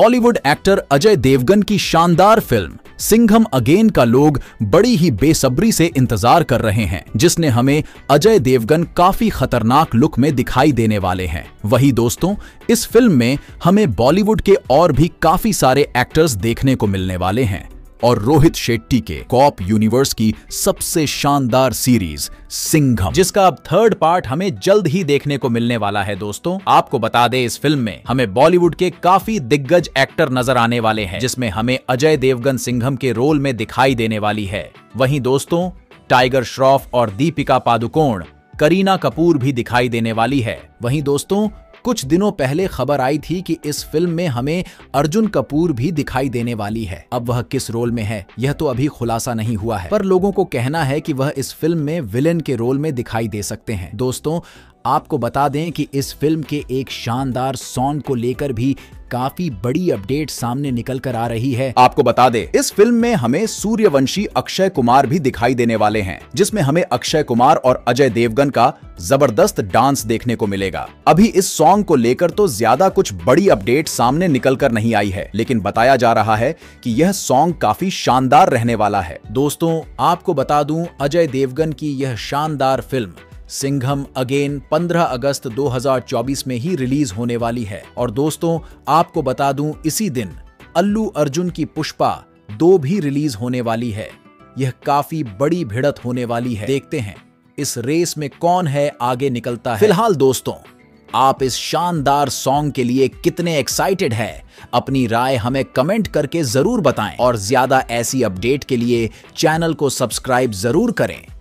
Bollywood actor Ajay Devgan की शानदार film Singham again का लोग बड़ी ही बेसब्री से इंतजार कर रहे हैं, जिसने हमें अजय देवगन काफी खतरनाक लुक में दिखाई देने वाले हैं। वही दोस्तों, इस फिल्म में हमें बॉलीवुड के और भी काफी सारे एक्टर्स देखने को मिलने वाले हैं और रोहित शेट्टी के कॉप यूनिवर्स की सबसे शानदार सीरीज सिंघम, जिसका अब थर्ड पार्ट हमें जल्द ही देखने को मिलने वाला है। दोस्तों, आपको बता दें, इस फिल्म में हमें बॉलीवुड के काफी दिग्गज एक्टर नजर आने वाले हैं, जिसमें हमें अजय देवगन सिंघम के रोल में दिखाई देने वाली है। वहीं दोस्तों, टाइगर श्रॉफ और दीपिका पादुकोण, करीना कपूर भी दिखाई देने वाली है। वहीं दोस्तों, कुछ दिनों पहले खबर आई थी कि इस फिल्म में हमें अर्जुन कपूर भी दिखाई देने वाली है। अब वह किस रोल में है, यह तो अभी खुलासा नहीं हुआ है, पर लोगों को कहना है कि वह इस फिल्म में विलेन के रोल में दिखाई दे सकते हैं। दोस्तों, आपको बता दें कि इस फिल्म के एक शानदार सॉन्ग को लेकर भी काफी बड़ी अपडेट सामने निकल कर आ रही है। आपको बता दें, इस फिल्म में हमें सूर्यवंशी अक्षय कुमार भी दिखाई देने वाले हैं, जिसमें हमें अक्षय कुमार और अजय देवगन का जबरदस्त डांस देखने को मिलेगा। अभी इस सॉन्ग को लेकर तो ज्यादा कुछ बड़ी अपडेट सामने निकल कर नहीं आई है, लेकिन बताया जा रहा है कि यह सॉन्ग काफी शानदार रहने वाला है। दोस्तों, आपको बता दूं, अजय देवगन की यह शानदार फिल्म सिंघम अगेन 15 अगस्त 2024 में ही रिलीज होने वाली है। और दोस्तों, आपको बता दूं, इसी दिन अल्लू अर्जुन की पुष्पा 2 भी रिलीज होने वाली है। यह काफी बड़ी भिड़त होने वाली है। देखते हैं इस रेस में कौन है आगे निकलता है। फिलहाल दोस्तों, आप इस शानदार सॉन्ग के लिए कितने एक्साइटेड हैं? अपनी राय हमें कमेंट करके जरूर बताएं और ज्यादा ऐसी अपडेट के लिए चैनल को सब्सक्राइब जरूर करें।